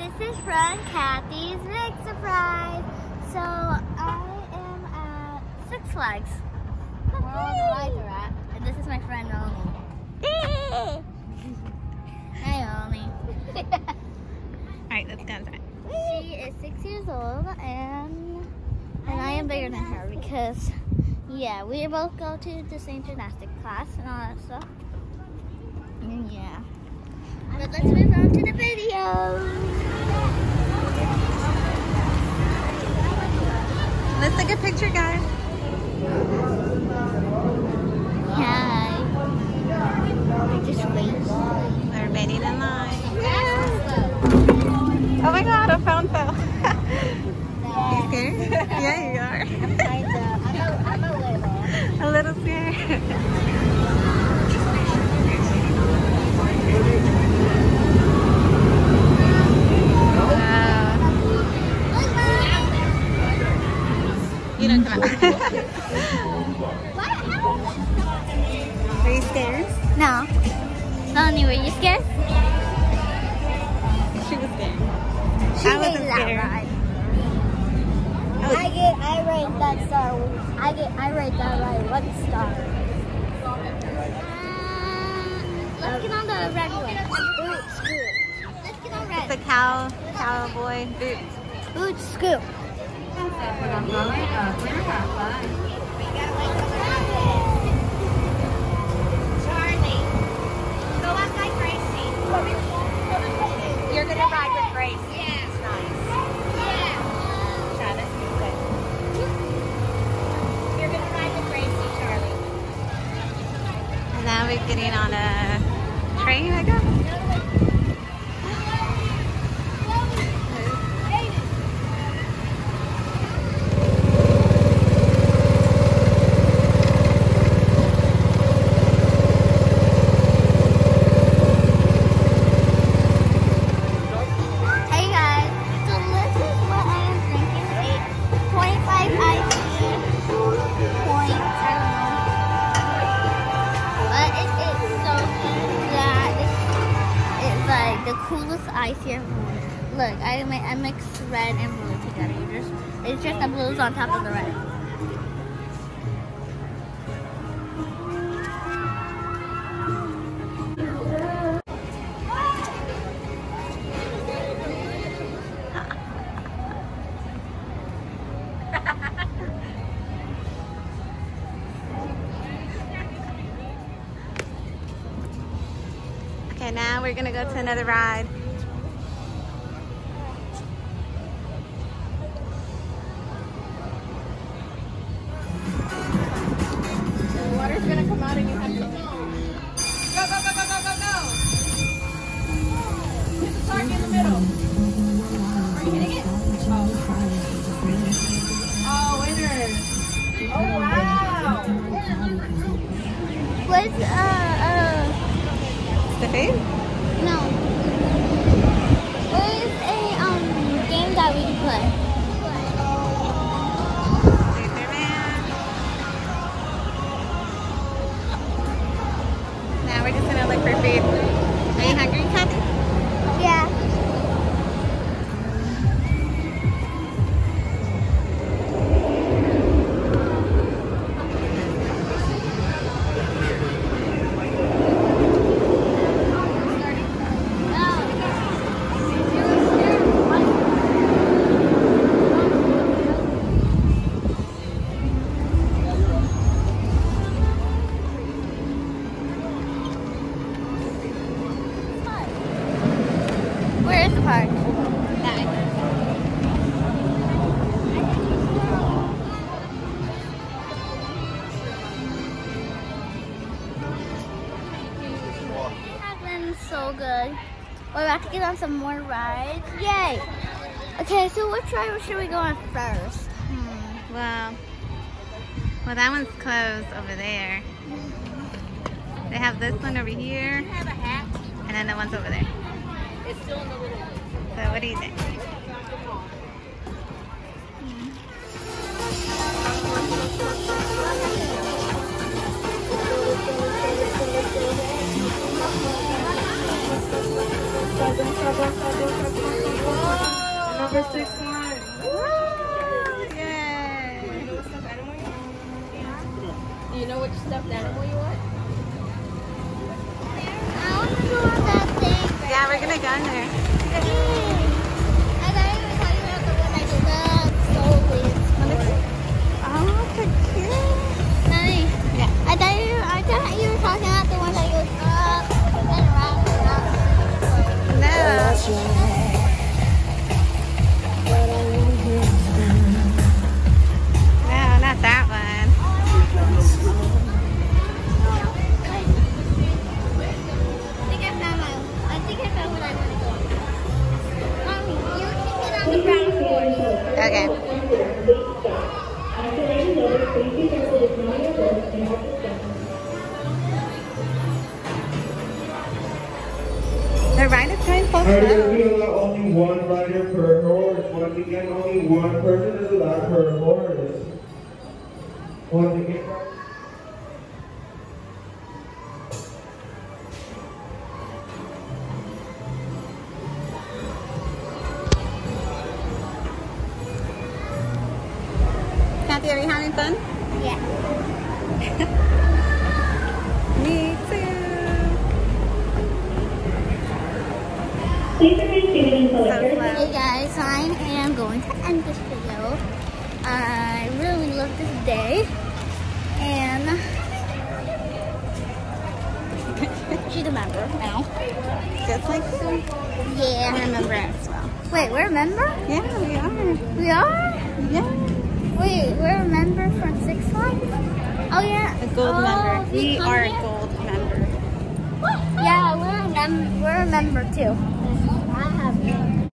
this is from Kathy's Big Surprise. So I am at Six Flags. Where all the rides are at. And this is my friend Ollie. Hi Ollie. Alright, let's go inside. She is 6 years old and I am bigger than her because yeah, we both go to the same gymnastic class and all that stuff. And yeah. But let's move on to the video. Let's take a picture, guys. Hi. Just wait. We're waiting in line. Oh my god, a phone fell. You scared? Yeah, you are. I'm a little. A little scared. You don't come out. Are you scared? No. Melanie, were you scared? She was scared. She I wasn't hated that scared. ride. I rate that ride 1 star. Let's get on the red one. Boot scoot. Let's get on red. It's a cowboy boot. Boot scoot. Charlie, go up like Gracie. You're gonna ride with Gracie. Yeah. It's nice. Yeah. Travis, good. You're gonna ride with Gracie, Charlie. And now we're getting on a train, I guess. The coolest ice here. Look, I mixed red and blue together. It's just the blues on top of the red. Okay, now we're gonna go to another ride. The water's gonna come out and you have to go. Go, go, go, go, go, go, go. Hit the target in the middle. Are you hitting it? Oh, winner. Oh, wow. What's The food? no. What is a game that we can play? Superman. Now we're just gonna look for food. Are you hungry, Kathy? Yeah. Where is the park? Has been so good. We're about to get on some more rides. Yay! Okay, so which ride should we go on first? Well, that one's closed over there. They have this one over here, and then the one's over there. It's still in the little. So what do you think? Bye. for 6 months. Yay! You know what stuffed animal you want? Do you know which stuffed animal you want? I want to go on that thing. Yeah, we're gonna go in there. I thought you were talking about the one I did that slowly. Oh, so cute. Mommy, Yeah. I thought you were talking about the one that goes up and around and around. No. No, not that one. I think I found what I want to go. Mommy, you can get on the brown horse. Okay. The ride is going so Alright, slow. we allow only one rider per horse. Once again, only one person is allowed per horse. Once again. Kathy, are you having fun? Yeah. Me too. Hey guys, I am going to end this video. I really love this day. And she's a member now. Just like you. Yeah. I remember it as well. Wait, we're a member? Yeah, we are. We are? Yeah. Wait, we're a member from Six Flags? Oh yeah. A gold Oh, member. we We come are a here? gold member. Yeah, we're a member too.